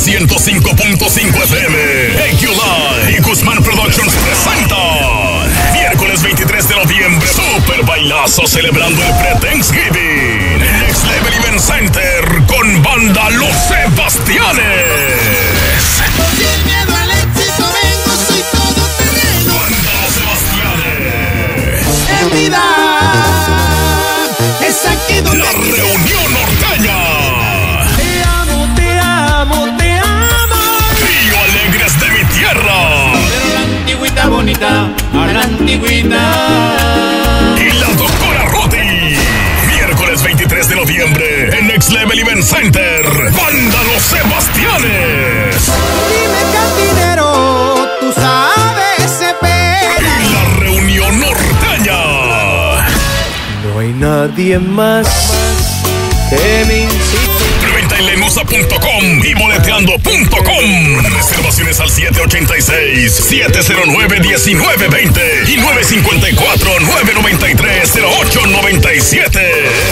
105.5 FM. AQ y Guzmán Productions presentan miércoles 23 de noviembre, super bailazo celebrando el pre-Thanksgiving. Next Level Event Center con banda Los Sebastianes. Sin miedo al éxito vengo, soy todo terreno. Banda Los Sebastianes. En vida es aquí donde La Reunión Norteña. te amo, te amo, te amo. Trío Alegres de mi tierra. Pero la antigüita bonita, a la antigüita. Y la doctora Ruti. Miércoles 23 de noviembre en Next Level Event Center. Banda Los Sebastianes. Dime cantinero, tú sabes ese Y la Reunión Norteña. No hay nadie más que me incite. Preventa en lenusa.com y boleteando.com. Reservaciones al 786-709-1920 y 954-993-0897.